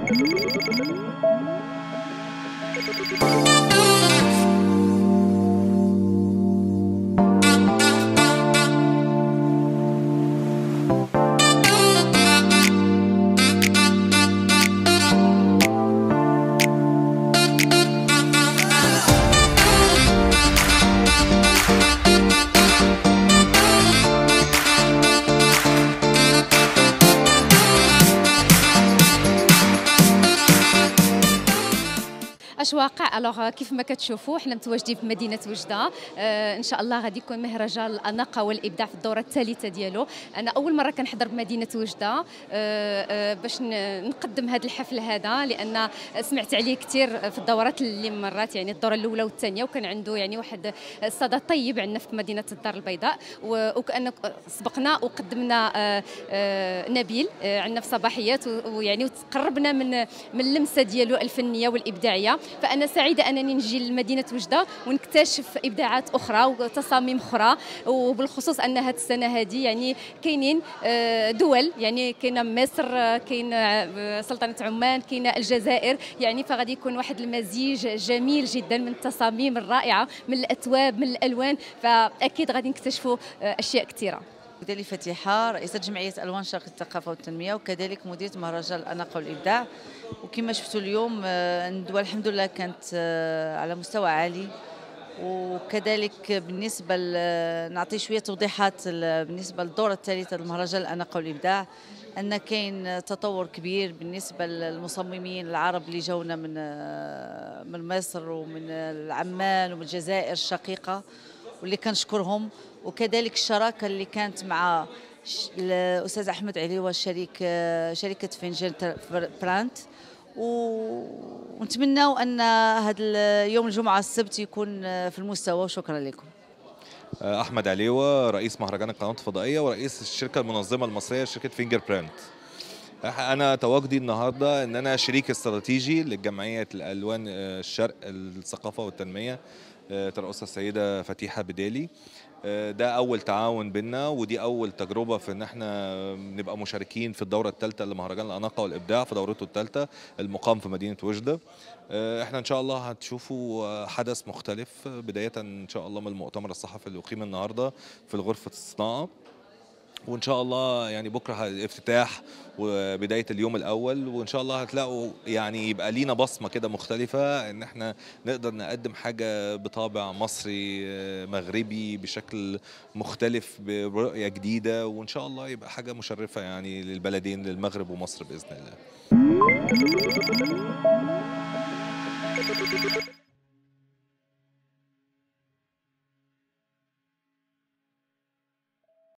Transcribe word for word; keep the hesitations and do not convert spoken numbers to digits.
أشواق. الوغ كيف ما كتشوفوا حنا متواجدين في مدينه وجده. آه ان شاء الله غادي يكون مهرجان الاناقه والابداع في الدوره الثالثه ديالو. انا اول مره كنحضر بمدينه وجده آه آه باش نقدم هذا الحفل هذا، لان سمعت عليه كثير في الدورات اللي مرات، يعني الدوره الاولى والثانيه، وكان عنده يعني واحد الصدى طيب عندنا في مدينه الدار البيضاء. وكان سبقنا وقدمنا آه آه نبيل آه عندنا في صباحيات، ويعني وتقربنا من من اللمسه ديالو الفنيه والابداعيه. فأنا سعيدة أنني نجي لمدينة وجدة ونكتشف إبداعات أخرى وتصاميم أخرى، وبالخصوص أن هذه السنة هذه يعني كاينين دول، يعني كاينة مصر، كاين سلطنة عمان، كاينة الجزائر، يعني فغادي يكون واحد المزيج جميل جدا من التصاميم الرائعة، من الأثواب، من الألوان، فأكيد غادي نكتشفوا أشياء كثيرة. دالي فتيحة، رئيسة جمعية ألوان شرق الثقافة والتنمية، وكذلك مديرة مهرجان الأناقة والإبداع. وكما شفتوا اليوم الندوة الحمد لله كانت على مستوى عالي، وكذلك بالنسبة نعطي شوية توضيحات بالنسبة للدورة الثالثة لمهرجان الأناقة والإبداع، أن كاين تطور كبير بالنسبة للمصممين العرب اللي جونا من من مصر ومن عمان ومن الجزائر الشقيقة، واللي كنشكرهم. وكذلك الشراكه اللي كانت مع الاستاذ احمد عليوه شريك شركه فنجان براند، ونتمناو ان هذا يوم الجمعه السبت يكون في المستوى. وشكرا لكم. احمد عليوه، رئيس مهرجان القنوات الفضائيه ورئيس الشركه المنظمه المصريه شركه فينجر براند. انا تواجدي النهارده ان انا شريك استراتيجي لجمعيه الالوان الشرق الثقافه والتنميه ترأسها السيده فتيحه بدالي. ده أول تعاون بينا، ودي أول تجربة في إن احنا نبقى مشاركين في الدورة الثالثة لمهرجان الأناقة والإبداع في دورته الثالثة المقام في مدينة وجدة. احنا إن شاء الله هتشوفوا حدث مختلف، بداية إن شاء الله من المؤتمر الصحفي اللي أقيم النهارده في غرفة الصناعة، وان شاء الله يعني بكره الافتتاح وبدايه اليوم الاول، وان شاء الله هتلاقوا يعني يبقى لينا بصمه كده مختلفه، ان احنا نقدر نقدم حاجه بطابع مصري مغربي بشكل مختلف برؤيه جديده، وان شاء الله يبقى حاجه مشرفه يعني للبلدين، للمغرب ومصر باذن الله.